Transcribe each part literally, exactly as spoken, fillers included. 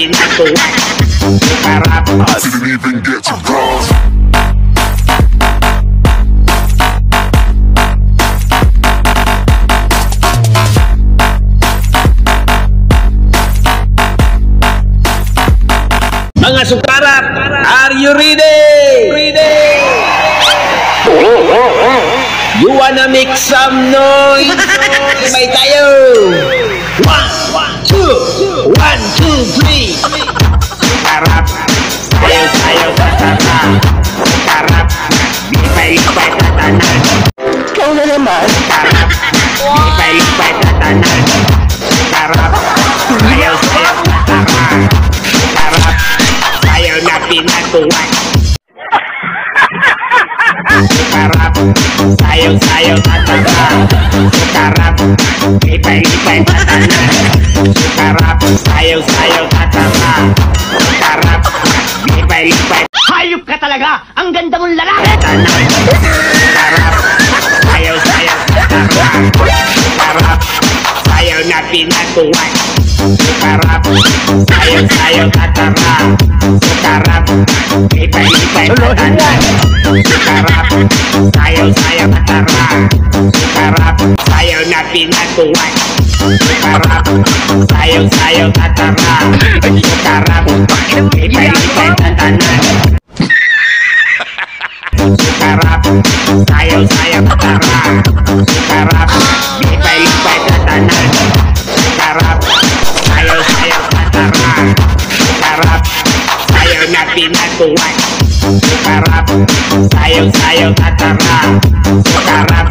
not the one. I didn't even get to cross. Mga sukarap, are you ready? Ready? You wanna make some noise? Sabay tayo! One, two, one, two, three. Sukarap, sayo-sayo sa tata. Sukarap, lipay-lipay sa tanan. Ikaw na naman. Sukarap, lipay-lipay sa tanan. Sukarap, sayo-sayo sa tata. Sukarap, sayo na pinatuan. Sukarap, sayo-sayo sa tata. Sukarap, lipay-lipay sa tanan. Sukarap, sayo-sayo sa tata. Sukarap, lipay-lipay. Hayop ka talaga! Ang ganda mong lalaki! Sukarap, sayo-sayo sa tata. Sukarap, sayo na pinatuan. Sukarap, sayo-sayo sa tata. Sukarap, lipay-lipay sa tanan. Sukarap, sayo-sayo sa tata. Sukarap, sayo na pinatuan. Sukarap, sayo-sayo sa tata. Sukarap, lipay-lipay sa tanan. Sukarap, sayo-sayo sa tata. Sukarap, lipay-lipay sa tanan. Sukarap, sayo-sayo sa tata. Sukarap, sayo na pinatuan. Sukarap, sayo-sayo sa tata. Sukarap,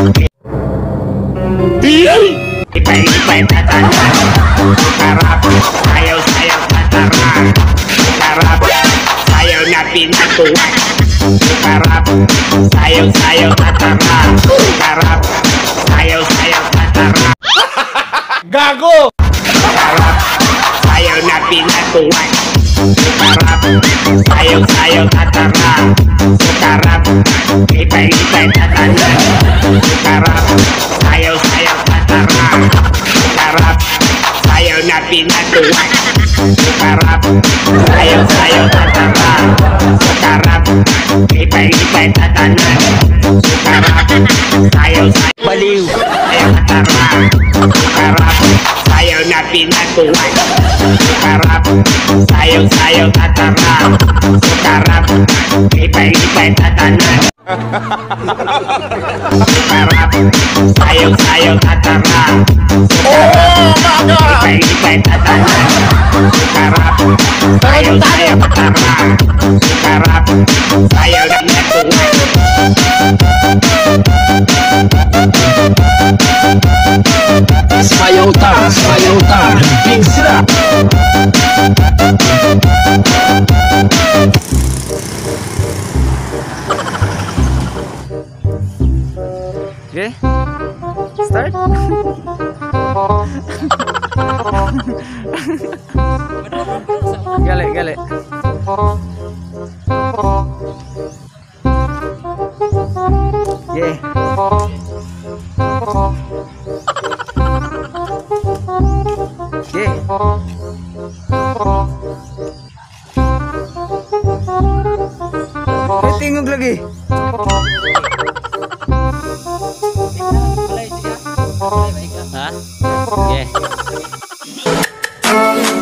lipay-lipay sa tanan. Sukarap, sayo-sayo sa tata. Sukarap, sayo na pinatuan. Sukarap, sayo-sayo sa tata. Sukarap, sayo-sayo sa tata. Gago! Sukarap, sayo na pinatuan. Sukarap, sayo-sayo sa tata. Sukarap, lipay-lipay sa tanan. Sukarap, sayo-sayo sa tata. Sukarap, sayo na pinatuan. Sukarap, sayo-sayo sa tata. Sukarap, lipay-lipay sa tanan. Sukarap, sayo-sayo. Baliw! Sayo sa tata. Sukarap, sayo na pinatuan. Sukarap, sayo-sayo sa tata. Sukarap, lipay-lipay sa tanan. Sukarap, sayo-sayo sa tata. Sukarap, lipay-lipay sa tanan. Sukarap, sayo-sayo sa tata. Sukarap, sayo na pinatuan. Sayaw ta, sayaw ta, big sira. Okay, start. Gali, gali. Yeah. Yeah. Eh, tingog lagi. Ha? Yeah.